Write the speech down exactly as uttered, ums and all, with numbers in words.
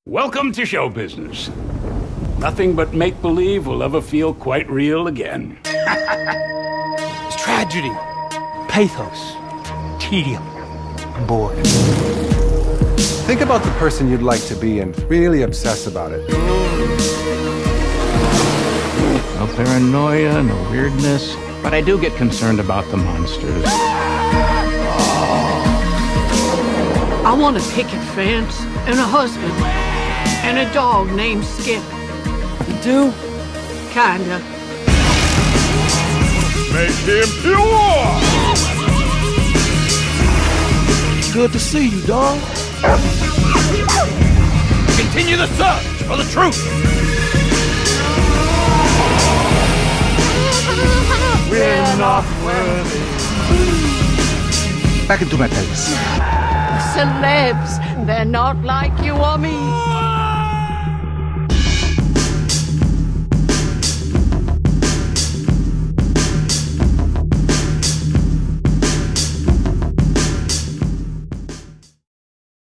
Welcome to show business. Nothing but make-believe will ever feel quite real again. It's tragedy, pathos, tedium. I'm bored. Think about the person you'd like to be and really obsess about it. No paranoia, no weirdness, but I do get concerned about the monsters. I want a picket fence and a husband and a dog named Skip. You do? Kinda. Make him pure! Good to see you, dog. Continue the search for the truth! We're not worthy. Back into my place. Celebs, they're not like you or me.